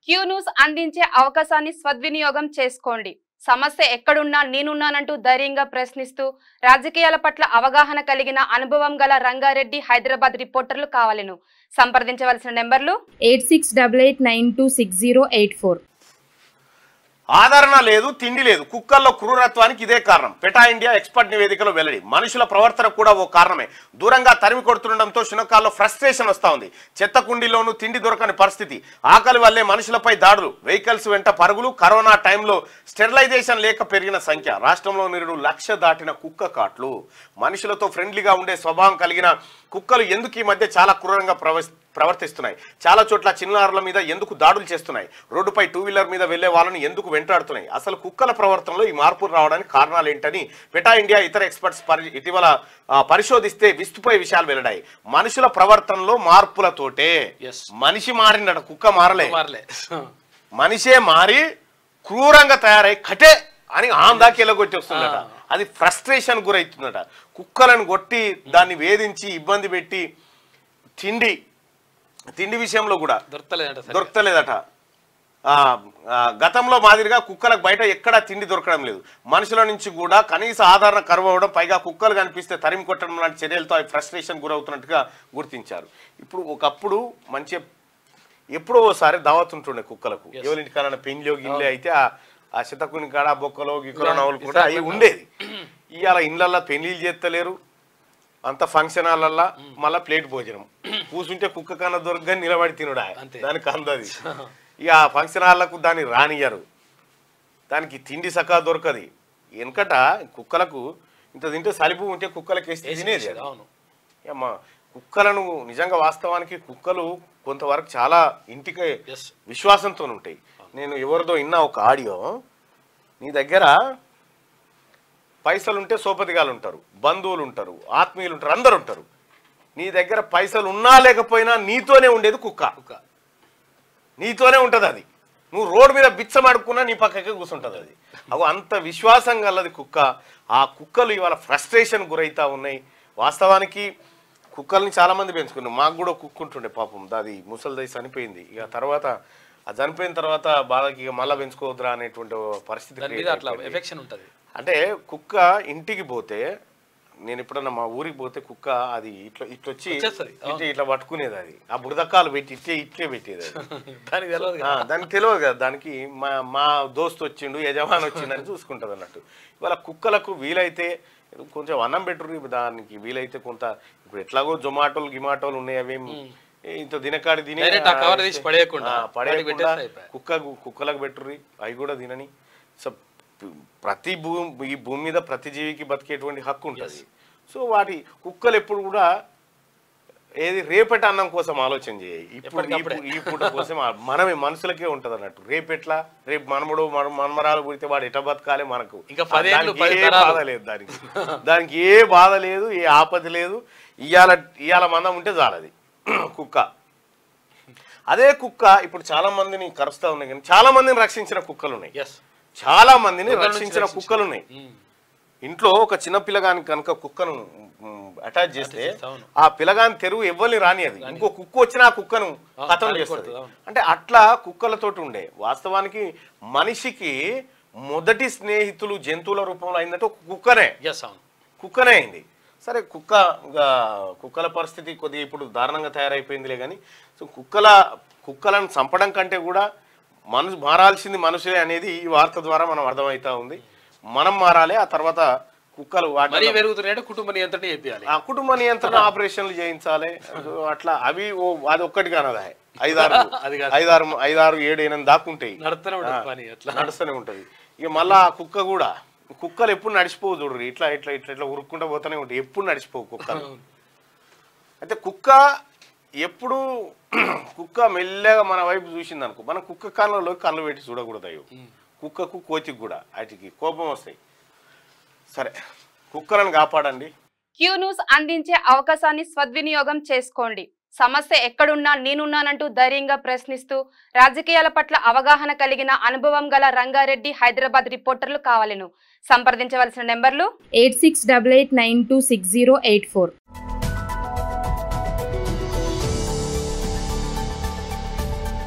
Q news అందించే అవకాశాన్ని సద్వినియోగం చేసుకోండి. సమస్య ఎక్కడున్నా నేనున్నానంటూ ధైర్యంగా ప్రశ్నిస్తూ రాజకీయాల పట్ల అవగాహన కలిగిన అనుభవం గల రంగారెడ్డి హైదరాబాద్ రిపోర్టర్లు కావాలను సంప్రదించవలసిన నెంబర్లు 8688926084. ఆదరణ లేదు, తిండి లేదు. కుక్కల్లో క్రూరత్వానికి ఇదే కారణం. పెటా ఇండియా ఎక్స్పర్ట్ నివేదికలో వెల్లడి. మనుషుల ప్రవర్తన కూడా ఓ కారణమే. దూరంగా తరిమి కొడుతుండడంతో శునకాల్లో ఫ్రస్ట్రేషన్ వస్తూ ఉంది. చెత్త కుండీలోనూ తిండి దొరకని పరిస్థితి. ఆకలి వల్లే మనుషులపై దాడులు, వెహికల్స్ వెంట పరుగులు. కరోనా టైంలో స్టెరిలైజేషన్ లేక పెరిగిన సంఖ్య. రాష్ట్రంలో 1,00,000 దాటిన కుక్క కాట్లు. మనుషులతో ఫ్రెండ్లీగా ఉండే స్వభావం కలిగిన కుక్కలు ఎందుకు ఈ మధ్య చాలా క్రూరంగా ప్రవర్తిస్తున్నాయి? చాలా చోట్ల చిన్నారుల మీద ఎందుకు దాడులు చేస్తున్నాయి? రోడ్డుపై 2 వీలర్ మీద వెళ్లే వాళ్ళని ఎందుకు వెంటాడుతున్నాయి? అసలు కుక్కల ప్రవర్తనలో ఈ మార్పులు రావడానికి కారణాలు ఏంటని పెటా ఇండియా ఇతర ఎక్స్పర్ట్స్ ఇటీవల పరిశోధిస్తే విస్తుపోయే విషయాలు వెల్లడాయి. మనుషుల ప్రవర్తనలో మార్పులతోటే మనిషి మారిందట, కుక్క మారలే. మనిషే మారి క్రూరంగా తయారై కటే అని ఆందాకి ఎలగొట్టి వస్తుందట. అది ఫ్రస్ట్రేషన్ గురవుతుందట. కుక్కలను కొట్టి దాన్ని వేధించి ఇబ్బంది పెట్టి తిండి విషయంలో కూడా దొరకలేదట. గతంలో మాదిరిగా కుక్కలకు బయట ఎక్కడా తిండి దొరకడం లేదు. మనుషుల నుంచి కూడా కనీస ఆదరణ కరువు అవ్వడం, పైగా కుక్కలు కనిపిస్తే తరిమి కొట్టడం లాంటి చర్యలతో అవి ఫ్రస్ట్రేషన్ గురవుతున్నట్టుగా గుర్తించారు. ఇప్పుడు ఒకప్పుడు మంచి ఎప్పుడో ఓసారి దావత్ ఉంటుండే కుక్కలకు. ఎవరింటికన్నా పెళ్లిలో గిల్లే అయితే ఆ శతకుని కాడ బొక్కలో గిక్కలో నవ్వులు కూడా అవి ఉండేది. ఇవాళ ఇళ్ళల్లో పెళ్లిళ్ళు చేస్తలేరు, అంత ఫంక్షన్ హాలల్లా మళ్ళీ ప్లేట్ భోజనం. కూర్చుంటే కుక్క కన్నా దొరకగా నిలబడి తినడా, దానికి అందది. ఇక ఆ ఫంక్షన్ హాల్లకు దాన్ని రానియ్యరు, దానికి తిండి సకా దొరకది. వెనకట కుక్కలకు ఇంత తింటే సలిపు ఉంటే కుక్కలకి వేస్తే తినేది. అమ్మా కుక్కలను నిజంగా వాస్తవానికి కుక్కలు కొంతవరకు చాలా ఇంటికి విశ్వాసంతో ఉంటాయి. నేను ఎవరిదో విన్నా ఒక ఆడియో, నీ దగ్గర పైసలుంటే సోపతిగాలు ఉంటారు, బంధువులు ఉంటారు, ఆత్మీయులు ఉంటారు, అందరు ఉంటారు. నీ దగ్గర పైసలు ఉన్నా లేకపోయినా నీతోనే ఉండేది కుక్క. నీతోనే ఉంటుంది అది. నువ్వు రోడ్డు మీద బిచ్చమాడుకున్నా నీ పక్కకే కూర్చుంటుంది అది. అవి అంత విశ్వాసం గలది కుక్క. ఆ కుక్కలు ఇవాళ ఫ్రస్ట్రేషన్ గురవుతూ ఉన్నాయి. వాస్తవానికి కుక్కల్ని చాలామంది పెంచుకున్నారు. మాకు కూడా కుక్క ఉంటుండే పాపం, అది ముసలిదై చనిపోయింది. ఇక తర్వాత ఆ చనిపోయిన తర్వాత బాధకి ఇక మళ్ళీ పెంచుకోవద్దురా అనేటువంటి పరిస్థితి ఉంటుంది. అంటే కుక్క ఇంటికి పోతే, నేను ఎప్పుడన్నా మా ఊరికి పోతే కుక్క అది ఇట్లొచ్చి ఇట్లా పట్టుకునేది. అది ఆ బురదకాలు పెట్టి ఇట్లే పెట్టేది. దానికి తెలియదు కదా, దానికి మా దోస్తు వచ్చిండు, యజమాని వచ్చిండని చూసుకుంటుంది అన్నట్టు. ఇవాళ కుక్కలకు వీలైతే కొంచెం అన్నం పెట్టుర్రు, దానికి వీలైతే కొంత. ఇప్పుడు ఎట్లాగో జొమాటోలు గిమాటోలు ఉన్నాయి, అవేం ఇంత దినకాడి తినే పడేయకుండా కుక్కలకు పెట్టుర్రి, అవి కూడా తినని. సో ఈ భూమి మీద ప్రతి జీవికి బతికేటువంటి హక్కు ఉంటుంది. సో వాటి కుక్కలు ఎప్పుడు కూడా ఏది రేపటి అన్నం కోసం ఆలోచన చేయాలి. ఇప్పుడు ఈ పూట కోసం మనమే మనుషులకే ఉంటుంది అన్నట్టు. రేపెట్లా, రేపు మనమరాలు పుడితే వాడు ఎట్లా బతకాలి, మనకు బాధ లేదు. దానికి ఏ బాధ లేదు, ఏ ఆపద లేదు. ఇవాళ మందం ఉంటే చాలది కుక్క. అదే కుక్క ఇప్పుడు చాలా మందిని కరుస్తూ ఉన్నాయి, కానీ చాలా మందిని రక్షించిన కుక్కలు ఉన్నాయి. చాలా మందిని రక్షించిన కుక్కలు ఉన్నాయి. ఇంట్లో ఒక చిన్న పిల్లగాని కనుక కుక్కను అటాచ్ చేస్తే ఆ పిల్లగాని తెరువు ఎవరిని రానియది. ఇంకో కుక్క వచ్చినా ఆ కుక్కను కథం చేస్తుంది. అంటే అట్లా కుక్కలతోటి ఉండే. వాస్తవానికి మనిషికి మొదటి స్నేహితులు జంతువుల రూపంలో అయిందంటే ఒక కుక్కనే అయింది. సరే కుక్కల పరిస్థితి కొద్దిగా ఇప్పుడు దారుణంగా తయారైపోయిందిలే. కానీ సో కుక్కలను చంపడం కంటే కూడా మారాల్సింది మనుషులే అనేది ఈ వార్త ద్వారా మనం అర్థమవుతా ఉంది. మనం మారాలి. ఆ తర్వాత కుక్కలు కుటుంబ నియంత్రణ చేయాలి, ఆ కుటుంబ నియంత్రణ ఆపరేషన్లు చేయించాలి. అట్లా అది ఒక్కటి కానదా, 5, 7, 8 దాకుంటాయి, నడుస్తూనే ఉంటది. ఇక మళ్ళా ఆ కుక్క కూడా, కుక్కలు ఎప్పుడు నడిచిపోవు చూడరు, ఇట్లా ఇట్లా ఇట్లా ఇట్లా ఉరుక్కుంటూ పోతూనే ఉంటాయి, ఎప్పుడు నడిచిపోవు కుక్కలు. అయితే కుక్క మెల్లగా మన వైపు చూసింది అనుకో, మనం కుక్క కళ్ళలో కళ్ళు పెట్టి చూడకూడదు. అయ్యో కుక్కకు కోతికి కూడా వాటికి కోపం వస్తాయి. సరే, కుక్కలను కాపాడండి. క్యూ న్యూస్ అందించే అవకాశాన్ని సద్వినియోగం చేసుకోండి. సమస్య ఎక్కడున్నా నేనున్నానంటూ ధైర్యంగా ప్రశ్నిస్తూ రాజకీయాల పట్ల అవగాహన కలిగిన అనుభవం గల రంగారెడ్డి హైదరాబాద్ రిపోర్టర్లు కావాలను సంప్రదించవలసిన నెంబర్లు 8688926084.